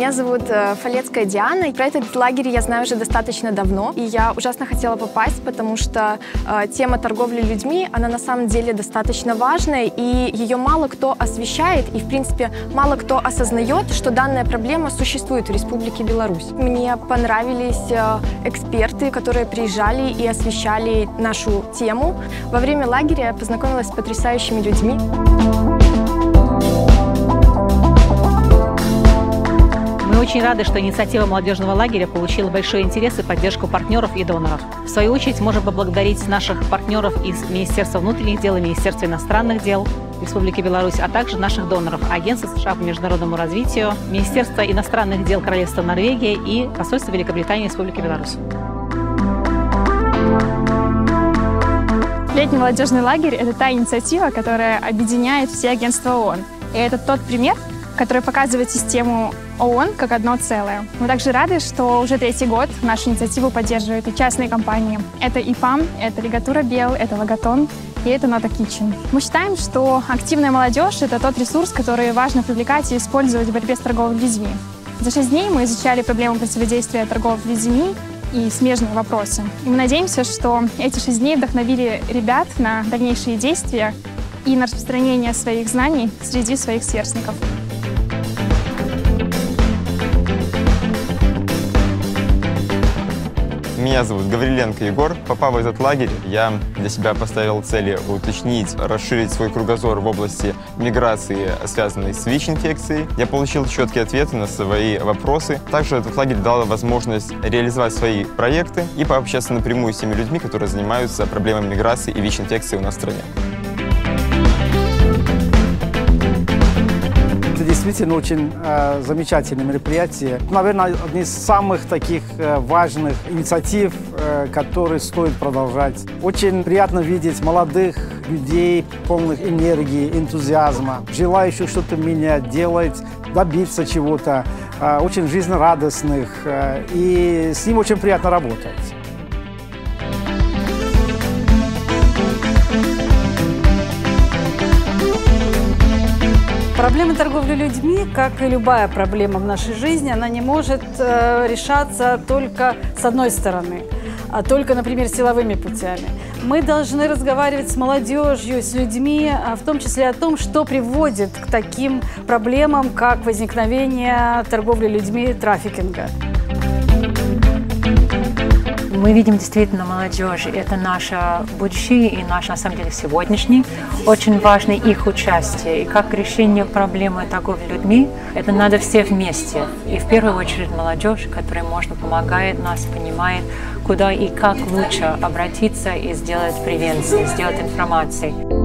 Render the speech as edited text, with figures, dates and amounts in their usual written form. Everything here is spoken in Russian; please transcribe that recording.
Меня зовут Фалецкая Диана. Про этот лагерь я знаю уже достаточно давно. И я ужасно хотела попасть, потому что тема торговли людьми, она на самом деле достаточно важная. И ее мало кто освещает. И, в принципе, мало кто осознает, что данная проблема существует в Республике Беларусь. Мне понравились эксперты, которые приезжали и освещали нашу тему. Во время лагеря я познакомилась с потрясающими людьми. Мы очень рады, что инициатива молодежного лагеря получила большой интерес и поддержку партнеров и доноров. В свою очередь, можем поблагодарить наших партнеров из Министерства внутренних дел и Министерства иностранных дел Республики Беларусь, а также наших доноров Агентства США по международному развитию, Министерства иностранных дел Королевства Норвегии и Посольства Великобритании в Республике Беларусь. Летний молодежный лагерь – это та инициатива, которая объединяет все агентства ООН. И это тот пример, который показывает систему ООН как одно целое. Мы также рады, что уже 3-й год нашу инициативу поддерживают и частные компании. Это ИПАМ, это Лигатура Бел, это Логотон и это Нота Китчен. Мы считаем, что активная молодежь – это тот ресурс, который важно привлекать и использовать в борьбе с торговлей людьми. За 6 дней мы изучали проблему противодействия торговли людьми и смежные вопросы. И мы надеемся, что эти 6 дней вдохновили ребят на дальнейшие действия и на распространение своих знаний среди своих сверстников. Меня зовут Гавриленко Егор. Попав в этот лагерь, я для себя поставил цели уточнить, расширить свой кругозор в области миграции, связанной с ВИЧ-инфекцией. Я получил четкие ответы на свои вопросы. Также этот лагерь дал возможность реализовать свои проекты и пообщаться напрямую с теми людьми, которые занимаются проблемами миграции и ВИЧ-инфекции у нас в стране. Это действительно очень замечательное мероприятие. Наверное, одна из самых таких важных инициатив, которые стоит продолжать. Очень приятно видеть молодых людей, полных энергии, энтузиазма, желающих что-то менять, делать, добиться чего-то, очень жизнерадостных, и с ним очень приятно работать. Проблема торговли людьми, как и любая проблема в нашей жизни, она не может решаться только с одной стороны, а только, например, силовыми путями. Мы должны разговаривать с молодежью, с людьми, в том числе о том, что приводит к таким проблемам, как возникновение торговли людьми, трафикинга. Мы видим действительно молодежь, это наше будущее и наш, на самом деле, сегодняшний. Очень важно их участие. И как решение проблемы торговли людьми, это надо все вместе. И в первую очередь молодежь, которая можно помогает нас, понимает, куда и как лучше обратиться и сделать превенцию, сделать информацию.